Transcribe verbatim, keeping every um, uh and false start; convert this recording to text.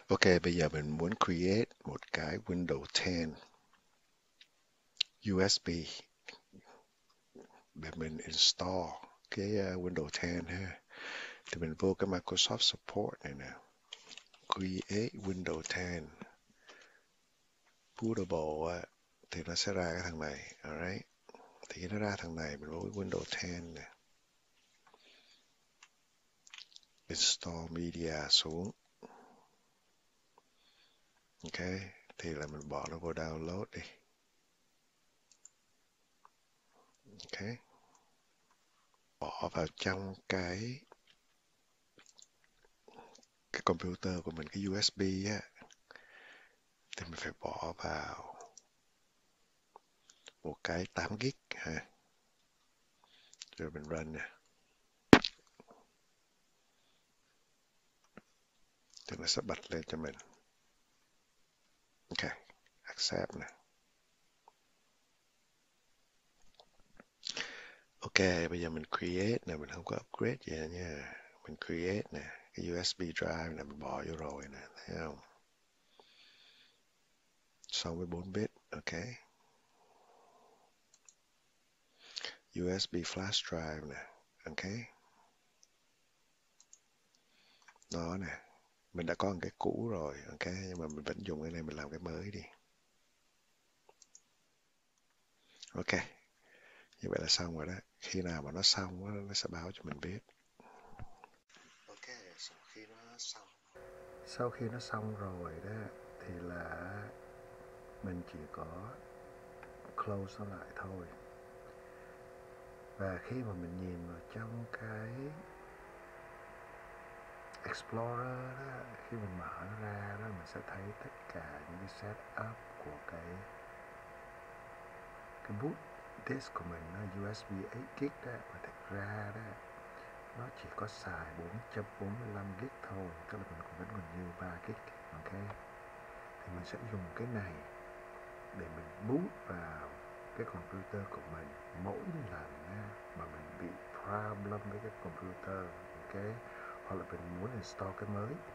Ok, bây giờ mình muốn create một cái Windows ten u ét bê để mình install cái uh, Windows ten ha. Thì mình vô cái Microsoft Support này nè, create Windows ten bootable á, thì nó sẽ ra cái thằng này, alright. Thì khi nó ra thằng này mình vô cái Windows ten nè, install media xuống, ok. Thì là mình bỏ nó vô download đi, ok. Bỏ vào trong cái cái computer của mình, cái u ét bê á, thì mình phải bỏ vào một cái tám gig ha, rồi mình run nè, thì nó sẽ bật lên cho mình, ok, accept nè. Ok, bây giờ mình create nè, mình không có upgrade gì nha, mình create nè, cái u ét bê drive này mình bỏ vô rồi nè, thấy không, sáu mươi bốn bit, ok. u ét bê flash drive nè, ok. Đó nè, mình đã có một cái cũ rồi, ok, nhưng mà mình vẫn dùng cái này, mình làm cái mới đi. Ok, như vậy là xong rồi đó. Khi nào mà nó xong nó sẽ báo cho mình biết. Ok, sau khi nó xong sau khi nó xong rồi đó thì là mình chỉ có close nó lại thôi. Và khi mà mình nhìn vào trong cái Explorer đó, khi mình mở nó ra đó, mình sẽ thấy tất cả những cái setup của cái cái boot disk của mình, nó u ét bê eight gig đó, mà thực ra đó nó chỉ có xài bốn trăm bốn mươi lăm gig thôi, tức là mình cũng vẫn còn dư ba gig, ok. Thì mình sẽ dùng cái này để mình boot vào cái computer của mình mỗi lần mà mình bị problem với cái computer, ok, hoặc là mình muốn install cái mới.